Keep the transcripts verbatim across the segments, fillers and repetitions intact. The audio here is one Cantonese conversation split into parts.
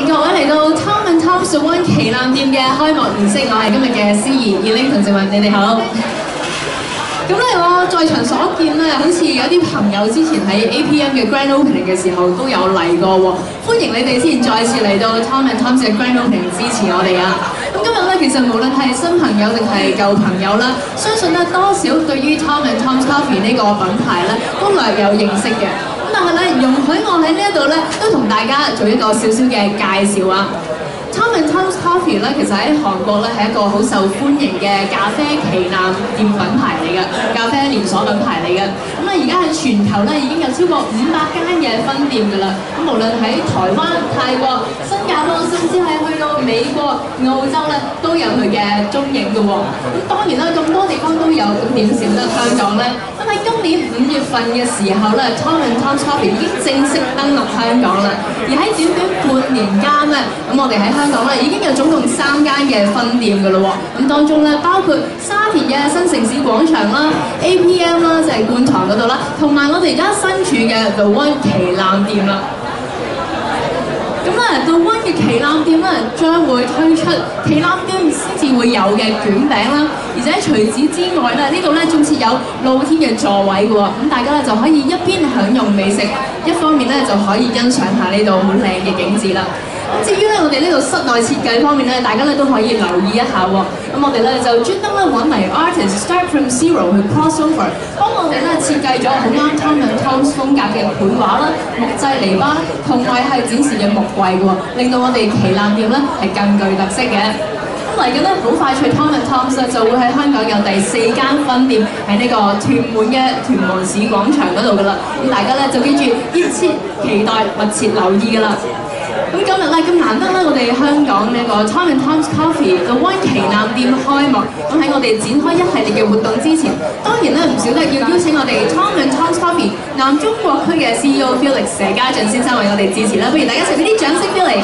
各位嚟到 Tom and Tom's The One 旗艦店嘅開幕儀式，我係今日嘅司儀葉玲同靜雲，你哋好。咁咧，我在場所見咧，好似有啲朋友之前喺 A P M 嘅 Grand Opening 嘅時候都有嚟過喎，歡迎你哋先再次嚟到 Tom and Tom's 嘅 Grand Opening 支持我哋啊！咁今日咧，其實無論係新朋友定係舊朋友啦，相信咧多少對於 Tom and Tom's Coffee 呢個品牌咧都略有認識嘅。咁但係咧，容許我喺呢一度咧都同大家做一個少少嘅介紹啊。Tom and Tom's Coffee 咧，其實喺韓國咧係一個好受歡迎嘅咖啡旗艦店品牌嚟嘅，咖啡連鎖品牌嚟嘅。咁咧而家喺全球咧已經有超過五百間嘅分店㗎啦。咁無論喺台灣、泰國、新加坡，甚至係去到美國、澳洲咧，都有佢嘅蹤影嘅喎。咁當然啦，咁多地方都有，咁點少得香港咧？咁喺今年五月份嘅時候咧 ，Tom and Tom's Coffee 已經正式登陸香港啦。而喺短短半年間咧，咁我哋喺香港咧已經有總共三間嘅分店㗎咯喎，咁當中咧包括沙田嘅新城市廣場啦、A P M 啦，就係觀塘嗰度啦，同埋我哋而家身處嘅 The One 旗艦店啦。咁咧 The One 嘅旗艦店咧將會推出旗艦店先至會有嘅卷餅啦，而且除此之外咧，呢度咧仲設有露天嘅座位嘅喎，咁大家咧就可以一邊享用美食，一方面咧就可以欣賞下呢度好靚嘅景緻啦。咁至於咧，我哋呢度室內設計方面咧，大家咧都可以留意一下喎。咁我哋咧就專登咧揾嚟 artist start from zero 去 cross over， 幫我哋咧設計咗好啱 Tom and Tom's 風格嘅繪畫啦、木製籬笆同埋係展示嘅木櫃嘅喎，令到我哋旗艦店咧係更具特色嘅。咁嚟緊咧好快脆 Tom and Tom's 咧就會喺香港有第四間分店喺呢個屯門嘅屯門市廣場嗰度㗎啦。咁大家咧就記住熱切期待、密切留意㗎啦。咁今日咧咁難得咧，我哋香港呢個 Tom and Tom's Coffee The One 旗艦店開幕，咁喺我哋展開一系列嘅活動之前，當然咧唔少得要邀請我哋 Tom and Tom's Coffee 南中國區嘅 C E O Felix 佘家俊先生為我哋支持啦，不如大家一齊俾啲掌聲 Felix。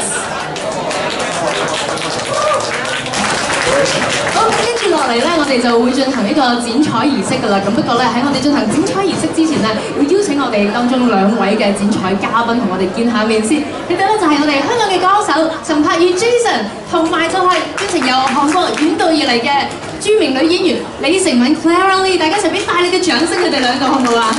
好，跟住落嚟咧，我哋就會進行一個剪彩儀式㗎啦。咁不過咧，喺我哋進行剪彩儀式之前咧，會邀請我哋當中兩位嘅剪彩嘉賓同我哋見下面先。佢哋咧就係我哋香港嘅歌手陳柏宇 Jason， 同埋就係專程由韓國遠道而嚟嘅著名女演員李成敏 Clara Lee， 大家一齊俾大力嘅掌聲佢哋兩個好唔好啊？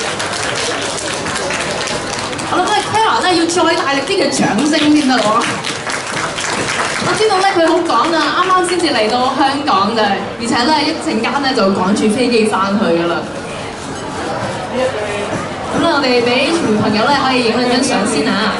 我諗咧 Clara 咧要再大力啲嘅掌聲先得喎。我知道咧佢好趕啊，啱啱先至嚟到香港嘅，而且咧一陣間咧就趕住飛機翻去㗎啦。咁咧我哋俾全部朋友咧可以影兩張相先啊！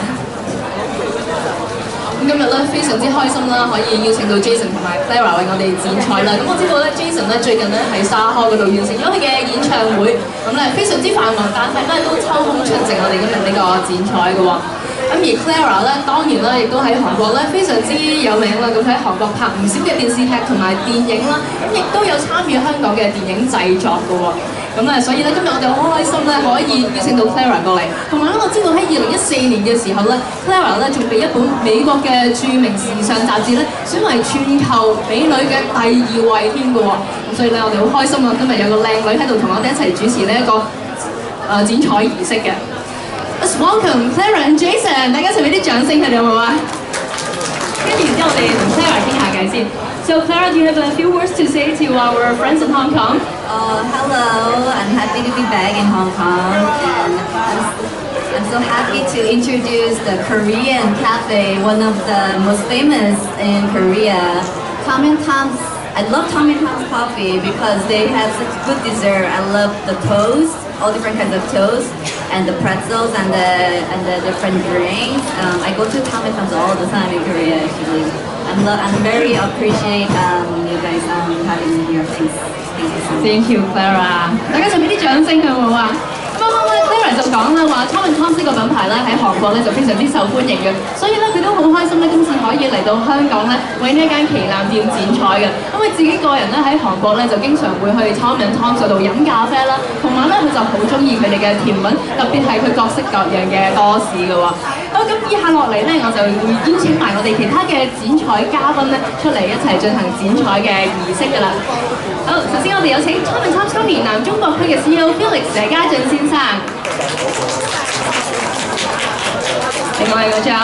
咁今日咧非常之開心啦，可以邀請到 Jason 同埋 Clara 為我哋剪彩啦。咁我知道咧 Jason 咧最近咧喺沙河嗰度完成咗佢嘅演唱會，咁咧非常之繁忙，但係咧都抽空出席我哋今日呢個剪彩嘅喎。咁而 Clara 咧，當然啦，亦都喺韓國咧非常之有名啦。咁喺韓國拍唔少嘅電視劇同埋電影啦，咁亦都有參與香港嘅電影製作嘅喎。咁咧，所以咧今日我哋好開心咧，可以邀請到 Clara 過嚟。同埋咧，我知道喺二零一四年嘅時候咧 ，Clara 咧仲被一本美國嘅著名時尚雜誌咧選為全球美女嘅第二位添嘅喎。咁所以咧，我哋好開心啊！今日有個靚女喺度同我哋一齊主持呢一個誒剪彩儀式嘅。Let's welcome Clara and Jason， 大家一齊俾啲掌聲佢哋好唔好啊？跟住然之後我哋同 Clara 傾下偈先。So Clara, do you have a few words to say to our friends in Hong Kong? Uh, hello, I'm happy to be back in Hong Kong, and I'm, I'm so happy to introduce the Korean cafe, one of the most famous in Korea, Tom and Tom's. I love Tom and Tom's coffee because they have such good dessert. I love the toast, all different kinds of toast, and the pretzels and the and the different drinks. Um, I go to Tom and Tom's all the time in Korea actually. I'm, lo I'm very appreciate um, you guys um, having me here. Thanks. Thank you so much. Thank you, Clara。大家就俾啲掌聲佢好唔好啊？啱啱咧 Clara 就講啦話 Tom and Tom's 呢個品牌咧喺韓國咧就非常之受歡迎嘅，所以咧佢都好開心咧今次可以嚟到香港咧為呢一間旗艦店剪彩嘅。因為自己個人咧喺韓國咧就經常會去 Tom and Tom's 嗰度飲咖啡啦，同埋咧佢就好中意佢哋嘅甜品，特別係佢各式各樣嘅多士嘅喎。好，咁以下落嚟咧，我就會邀請埋我哋其他嘅剪彩嘉賓咧出嚟一齊進行剪彩嘅儀式㗎啦。好，首先我哋有請 Tom and Tom's Coffee 南中國區嘅 C E O Felix 佘家俊先生。另外嗰張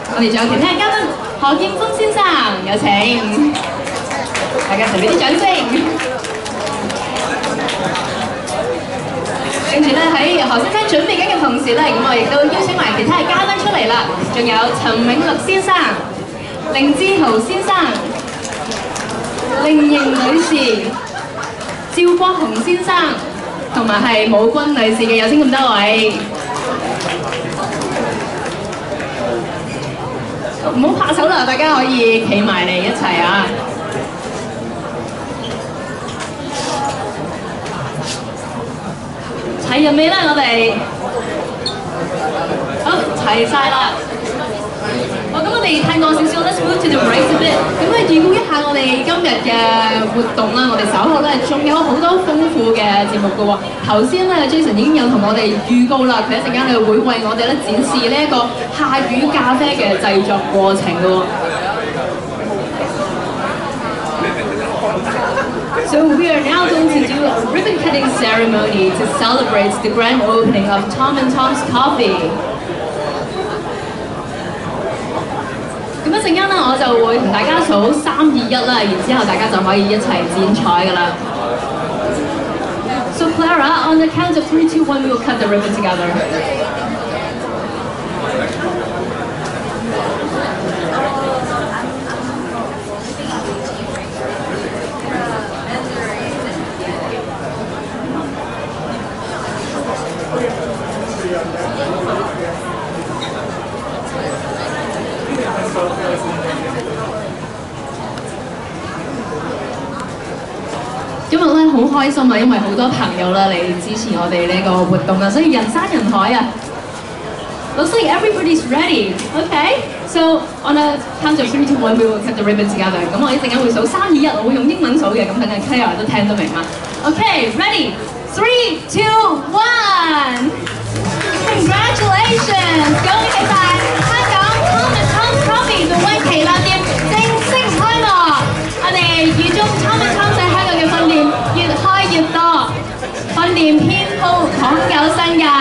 我哋仲有其他嘅嘉賓，何劍鋒先生，有請，大家隨便啲掌聲。跟住咧喺何先生準備緊嘅同時咧，咁我亦都邀請埋其他嘅嘉賓出嚟啦，仲有陳永樂先生、凌志豪先生、凌盈女士、趙國雄先生，同埋係武君女士嘅，有請咁多位。唔好怕醜啦，大家可以企埋嚟一齊啊！齊人未咧？我哋好齊晒啦！好，咁我哋睇過少少 ，let's move to the right a bit。咁咧預告一下我哋今日嘅活動啦，我哋稍後咧仲有好多豐富嘅節目嘅喎。頭先咧 Jason 已經有同我哋預告啦，佢一陣間咧會為我哋咧展示呢一個下雨咖啡嘅製作過程嘅喎。So we are now going to do a ribbon cutting ceremony to celebrate the grand opening of Tom and Tom's Coffee. 咁一陣間咧，我就會同大家數三二一啦，然之後大家就可以一齊剪彩㗎啦。So Clara, on the count of three, two, one, we will cut the ribbon together.今日咧好開心啊，因為好多朋友啦嚟支持我哋呢個活動啊，所以人山人海啊。Looks like everybody's ready. Okay, so on a count of three, two, one, we will cut the ribbon together. 咁我一陣間會數三二一，我會用英文數嘅，咁等陣 Clara 都聽得明啊。Okay, ready? Three, two, one. Congratulations！ 恭喜晒香港 Tom and Tom's Coffee 嘅威旗艦店正式開幕。我哋預祝 Tom and Tom 喺香港嘅分店越開越多，分店遍佈港九新界。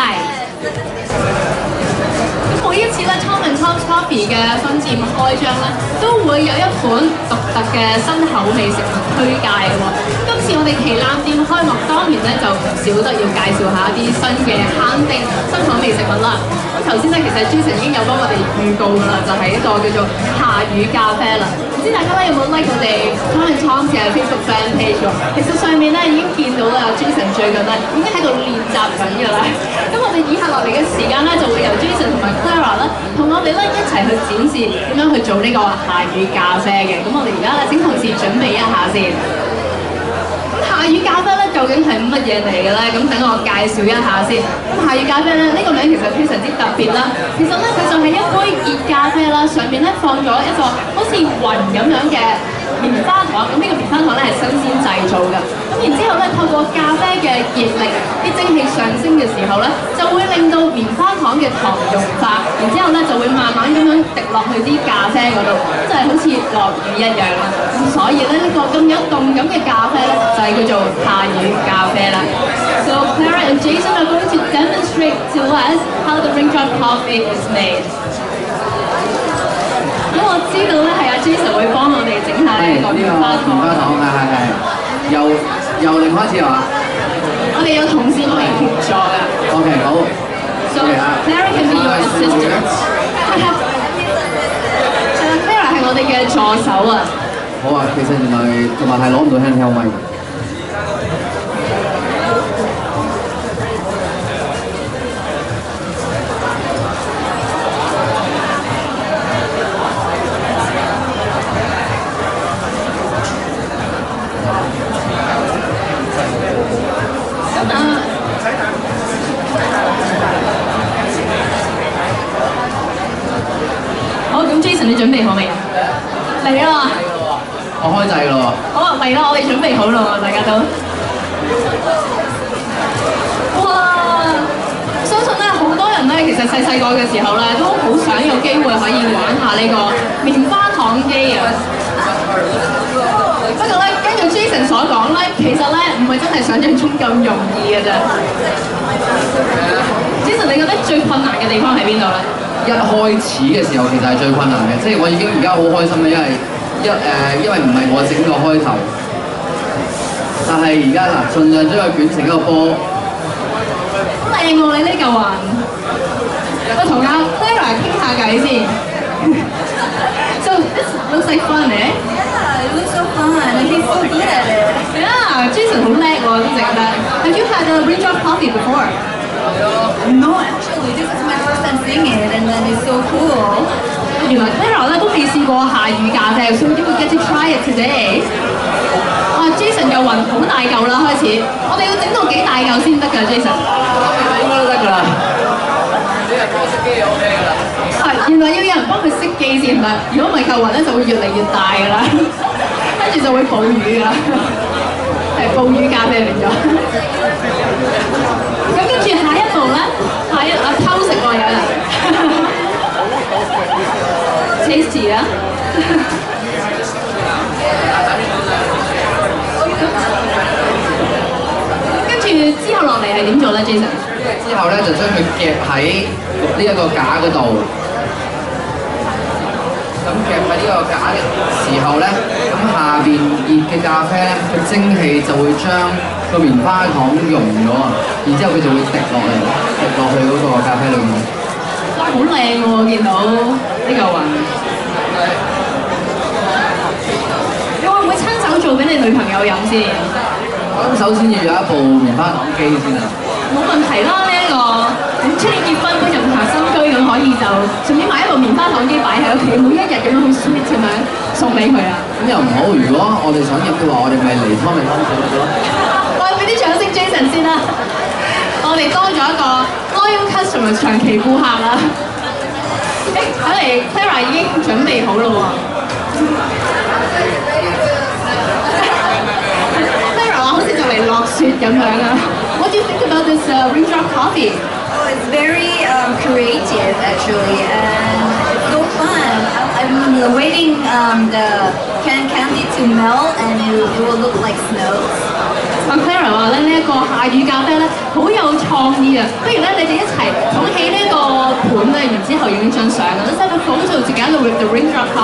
每一次咧 Tom and Tom's Coffee 嘅分店開張咧，都會有一款獨特嘅新口味食物推介嘅喎。今次我哋旗艦店開幕，當然咧就唔少得要介紹下一啲新嘅限定新口味食物啦。咁頭先咧其實 Jason 已經有幫我哋預告㗎啦，就係、是、一個叫做下雨咖啡啦。唔知大家咧有冇 like 我哋 Tom and Tom's 嘅 Facebook fan page 喎？其實上面咧已經見到啦 ，Jason 最近咧已經喺度練習緊㗎啦。咁我哋以下落嚟嘅時間咧，就會由 Jason 同埋 Clara 咧，同我哋咧一齊去展示點樣去做呢個下雨咖啡嘅。咁我哋而家咧請同事準備一下先。咁下雨咖啡咧究竟係乜嘢嚟嘅咧？咁等我介紹一下先。咁下雨咖啡咧呢、這個名其實非常之特別啦。其實咧佢就係一杯熱咖啡啦，上面咧放咗一個好似雲咁樣嘅棉花糖。咁呢個棉花糖咧係新鮮製造嘅。咁然之後咧透過咖啡嘅熱力，啲蒸氣上升嘅時候咧，就會令到棉花糖嘅糖融化，然之後咧就會慢慢咁樣滴落去啲咖啡嗰度，就係、是、好似落雨一樣啦。咁所以咧呢、這個咁有動感嘅咖啡咧，就係、是、叫做下雨咖啡啦。So Clara and Jason are going to demonstrate to us how the raindrop coffee is made. 咁我知道咧係阿 Jason 會幫我哋整下呢個棉花糖。棉花糖係係係，由由零開始係嘛？我哋有同事幫你協助㗎。OK 好。So Clara can be your assistant. 係啦 ，Clara 係我哋嘅助手啊。好啊，其實原來同埋係攞唔到 handheld mic。好，咁 Jason 你準備好未啊？嚟啦！我開掣咯喎！好啊，嚟啦！我哋準備好啦喎，大家都。哇！相信咧好多人咧，其實細細個嘅時候咧，都好想有機會可以玩下呢個棉花糖機啊！不過咧，根據 Jason 所講咧，其實咧唔係真係想像中咁容易嘅啫。Jason 你覺得最困難嘅地方喺邊度咧？ 一開始嘅時候其實係最困難嘅，即係我已經而家好開心啦，因為一誒、呃、因為唔係我整個開頭，但係而家嗱盡量將佢捲成一個波。 好靚喎！你呢嚿雲，我同阿 Clara 傾下偈先。So this looks like fun, eh? Yeah, it looks so fun. He's so good at it. Yeah, Jason 好叻喎，都整得。Have you had a raindrop coffee before? No, actually, this is my first time seeing it, and then it's so cool. 原來 Clara 咧都未試過下雨咖啡，所以 you will get to try it today。哇 ，Jason 嚿雲好大嚿啦，開始。我哋要整到幾大嚿先得㗎 ，Jason？ 應該都得㗎啦。有人幫我熄機就 OK 㗎啦。 係，原來要有人幫佢熄機先得，如果唔係嚿雲咧就會越嚟越大㗎啦，跟住就會暴雨㗎，係暴雨咖啡嚟咗。咁跟住下一步咧，下一啊偷食喎有人，tasty 啊！跟住之後落嚟係點做咧 ，Jason？ 之後咧就將佢夾喺呢一個架嗰度，咁夾喺呢個架嘅時候咧，咁下邊熱嘅咖啡咧，個蒸氣就會將個棉花糖溶咗啊，然之後佢就會滴落嚟，滴落去嗰個咖啡裏面。 哇，好靚喎！見到呢嚿雲，你會唔會親手做俾你女朋友飲先？ 咁首先要有一部棉花糖機先啊。 冇問題啦，呢、這、一個出年結婚搬入下新居咁，可以就順便買一部棉花糖機擺喺屋企，每一日咁樣好 sweet 咁樣送俾佢啊！ 咁又唔好，如果我哋想入嘅話，我哋咪嚟湯咪湯少咗咯。 我哋俾啲掌聲 Jason 先啦，我哋多咗一個 loyal customer 長期顧客啦。誒，睇嚟 Clara 已經準備好啦喎。Clara 話好似就嚟落雪咁樣啊！ What do you think about this uh, raindrop coffee? Oh, it's very um, creative actually, and it's so fun. I'm, I'm waiting um, the can candy to melt, and it, it will look like snow. 阿 Clara 話咧，呢一個下雨咖啡咧好有創意啊！不如咧，你哋一齊捧起呢個盤咧，然之後影張相啊！Let's have a photo together with the raindrop